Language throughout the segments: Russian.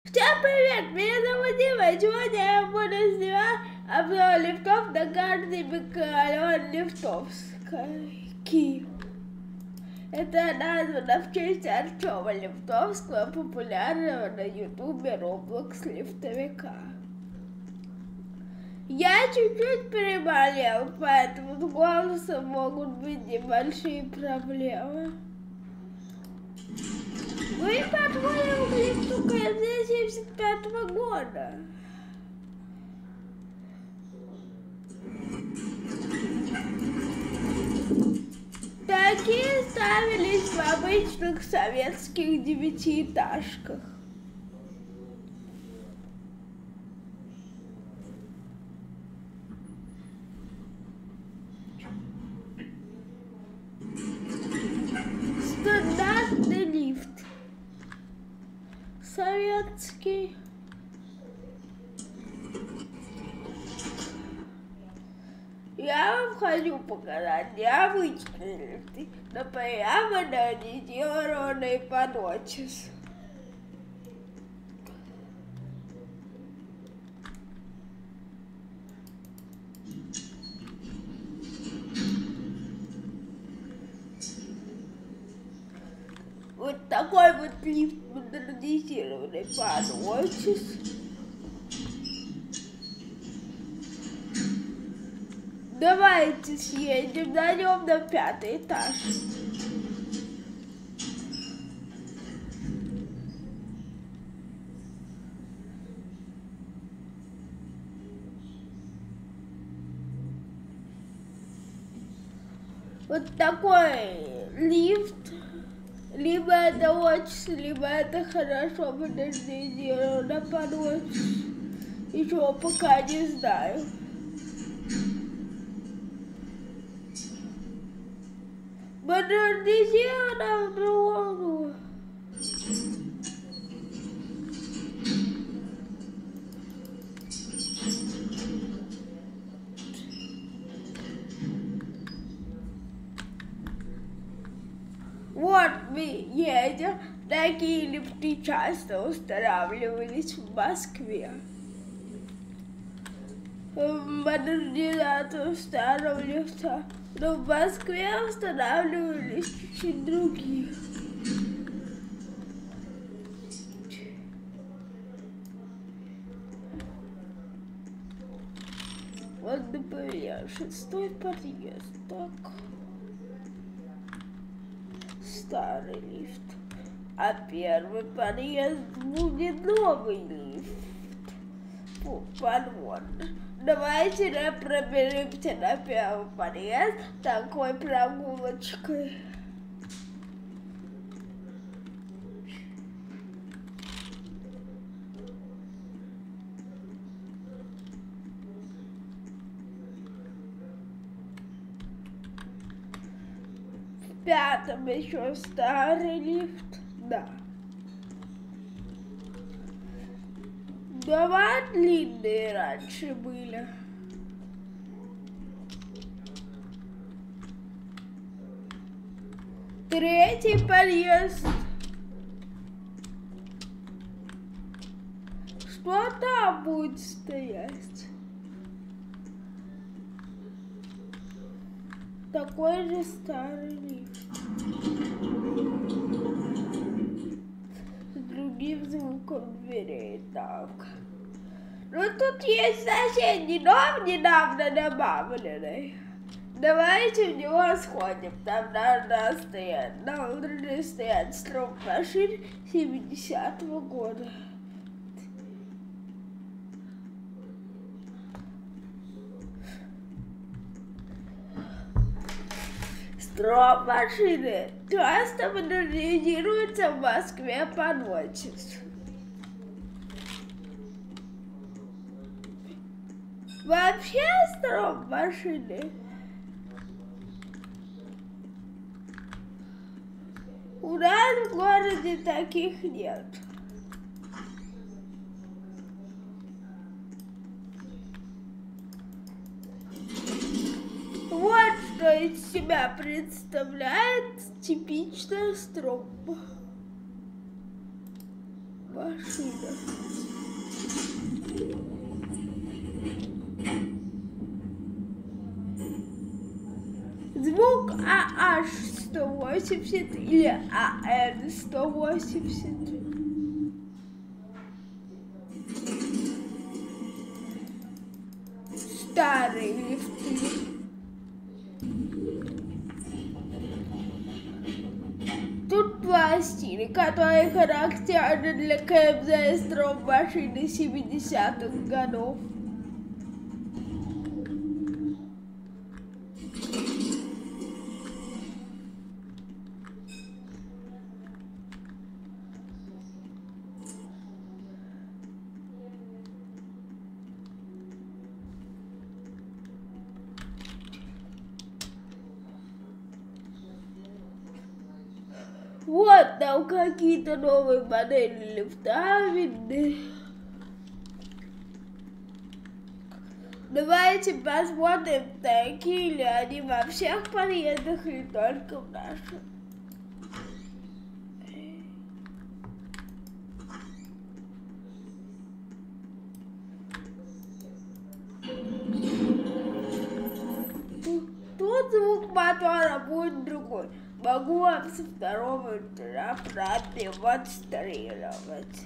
Всем привет, меня зовут Дима, и сегодня я буду снимать обзор лифтов на карте микрорайон Лифтовский. Это названо в честь Артема Лифтовского, популярного на ютубе Roblox лифтовика. Я чуть-чуть переболел, поэтому с голосом могут быть небольшие проблемы. Мы подходим к лифту КМЗ 75-го года. Такие ставились в обычных советских девятиэтажках. Стандартный лифт. Советский. Я вам хочу показать необычные лифты, но прямо на незерованный подочес. Вот такой вот лифт модернизированный подочес. Давайте съедем на нем на 5-й этаж. Вот такой лифт. Либо это очень, либо это хорошо модернизировано подочес. Еще пока не знаю. Модернизировано в другом. Вот мы едем. Такие лифты часто устанавливались в Москве. Модернизацию старого лифта. Но в Москве устанавливались чуть-чуть другие. Вот, например, 6-й подъезд. Так. Старый лифт. А 1-й подъезд будет новый лифт. Подводный. Давайте проберемся на 1-й подъезд такой прогулочкой. В 5-м еще старый лифт, да. Дома длинные раньше были. Третий подъезд. Что там будет стоять? Такой же старый лифт. С другим звуком дверей. Так. Ну тут есть соседний дом, недавно добавленный. Давайте в него сходим. Там должны стоять строк машин 70-го года. Строк машины часто модернизируется в Москве подочес. Вообще строк машины у нас в городе таких нет. Вот что из себя представляет типичная стромба машина. AH180 или AN180. Старые лифты. Тут два стиля, которые характерны для КМЗ и строймашины 70-х годов. Вот там какие-то новые модели лифта видны. Давайте посмотрим, такие ли они во всех подъездах или только в нашем. Тут звук мотора будет другой. Могу вам со второго этажа продемонстрировать.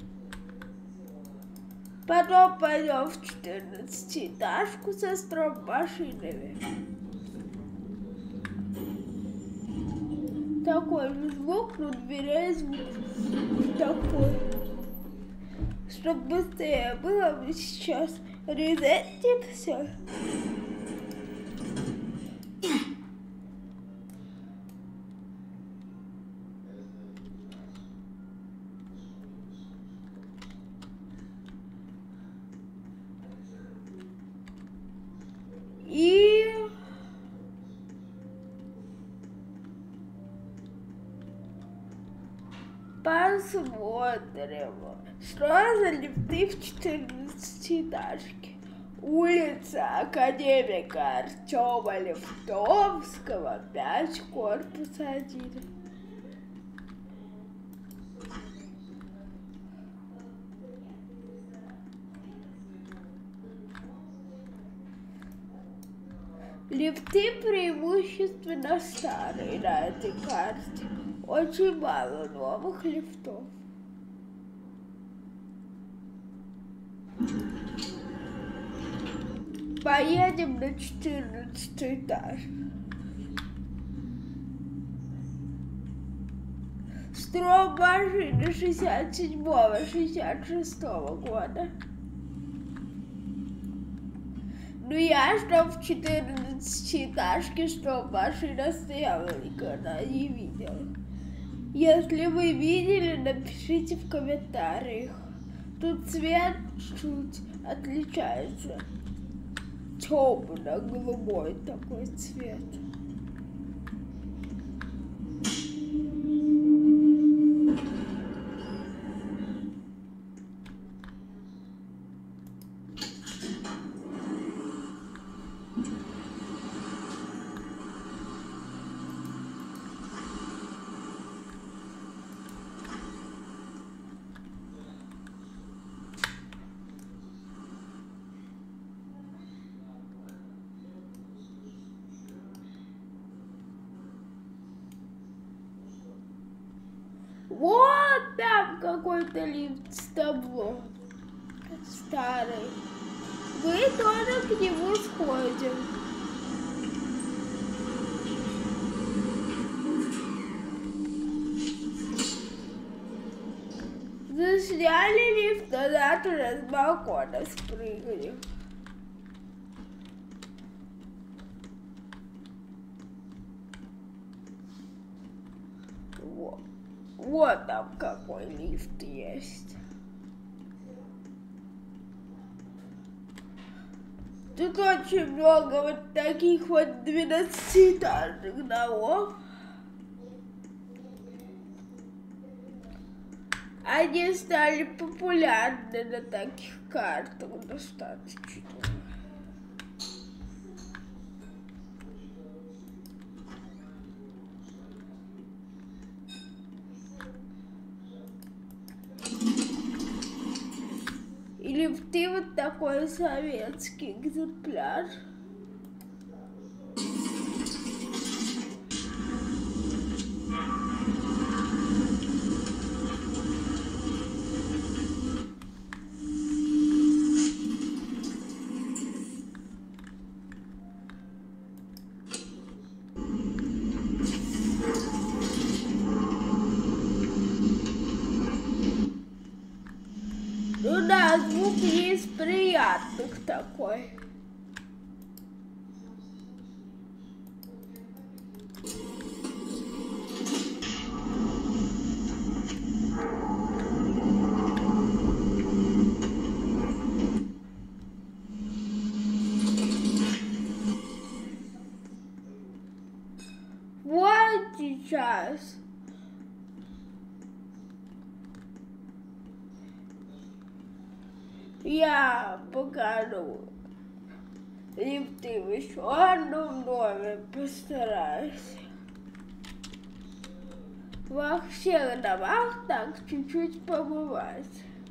Потом пойдем в 14-этажку со строймашинами. Такой же звук, но дверей звук такой. Чтобы быстрее было, мы сейчас резетим все. И посмотрим, что за лифты в 14-этажке. Улица Академика Артема Лифтовского, 5, корпус 1. Лифты преимущественно старые на этой карте. Очень мало новых лифтов. Поедем на 14 этаж. Строймашины 67-66 года. Ну я что в 14-этажке, что машина стояла, никогда не видела. Если вы видели, напишите в комментариях. Тут цвет чуть отличается. Темно-голубой такой цвет. Вот там какой-то лифт с табло. Старый. Мы тоже к нему сходим. Засняли лифт, назад уже с балкона спрыгали. Вот там какой лифт есть. Тут очень много вот таких вот 12-этажных домов. Они стали популярны на таких картах достаточно. И лифты вот такой советский экземпляр. Ну да, звук есть приятных такой. Вот сейчас. Я покажу лифты в еще одном доме, постараюсь. Во всех домах так чуть-чуть побывать.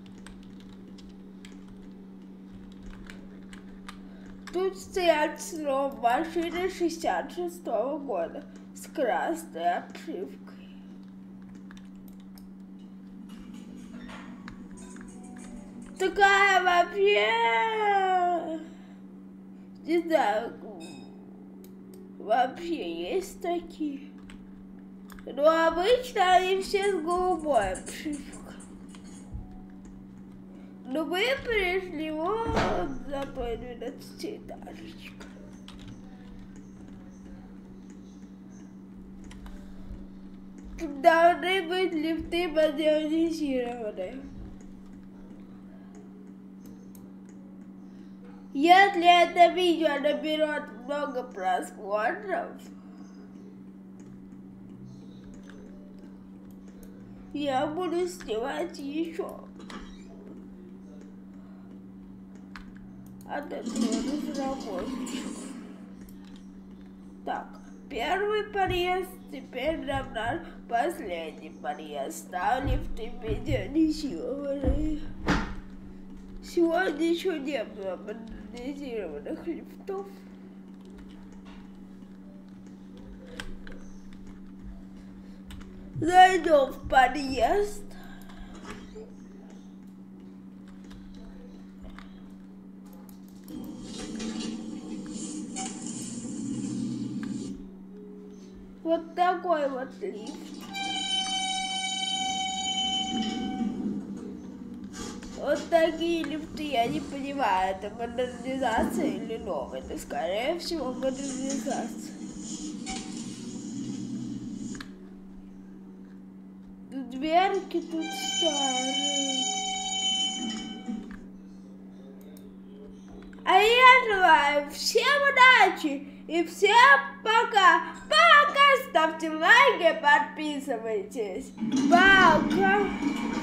Тут стоят снова машины 66-го года с красной обшивкой. Такая вообще, не знаю, вообще есть такие. Но обычно они все с голубой обшивкой. Но мы пришли вот за той 12-этажечкой. Тут должны быть лифты модернизированные. Если это видео наберет много просмотров, я буду снимать еще. От этого разработчиков. Так, первый подъезд, теперь нам наш последний подъезд. Там лифты модернизированные. Сегодня еще не было модернизированных лифтов. Зайдем в подъезд. Вот такой вот лифт. Вот такие лифты, я не понимаю, это модернизация или новая, но скорее всего модернизация. Дверки тут старые. А я желаю всем удачи и всем пока. Пока, ставьте лайки, подписывайтесь. Пока.